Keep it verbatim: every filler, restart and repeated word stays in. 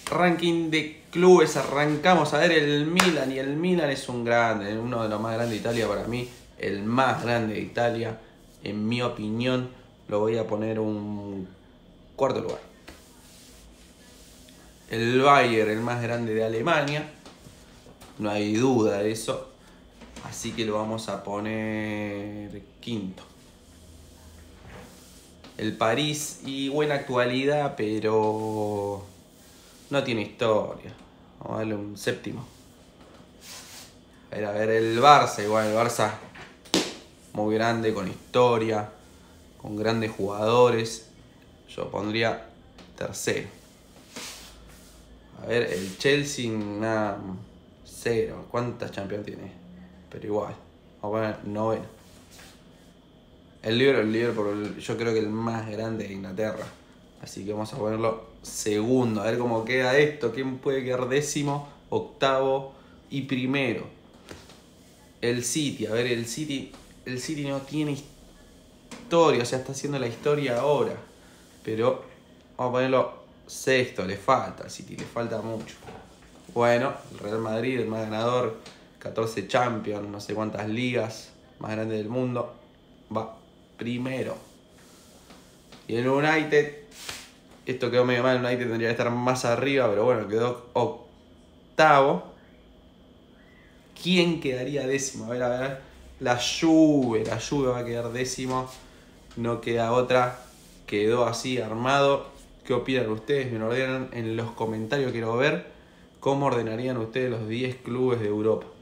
Ranking de clubes, arrancamos a ver el Milan. Y el Milan es un grande, uno de los más grandes de Italia para mí. El más grande de Italia, en mi opinión, lo voy a poner un cuarto lugar. El Bayern, el más grande de Alemania, no hay duda de eso. Así que lo vamos a poner quinto. El París, y buena actualidad, pero no tiene historia. Vamos a darle un séptimo. A ver, a ver, el Barça, igual el Barça muy grande, con historia, con grandes jugadores. Yo pondría tercero. A ver, el Chelsea, nada, cero. ¿Cuántas Champions tiene? Pero igual, vamos a poner noveno. El Liverpool, el Liverpool, yo creo que el más grande de Inglaterra. Así que vamos a ponerlo segundo. A ver cómo queda esto. ¿Quién puede quedar décimo, octavo y primero? El City. A ver, el City. El City no tiene historia. O sea, está haciendo la historia ahora. Pero vamos a ponerlo sexto. Le falta al City. Le falta mucho. Bueno, el Real Madrid, el más ganador. catorce Champions, no sé cuántas ligas. Más grande del mundo. Va primero. Y el United, esto quedó medio mal, el United tendría que estar más arriba, pero bueno, quedó octavo. ¿Quién quedaría décimo? A ver, a ver, la Juve, la Juve va a quedar décimo, no queda otra, quedó así armado. ¿Qué opinan ustedes? Me lo ordenan en los comentarios, quiero ver cómo ordenarían ustedes los diez clubes de Europa.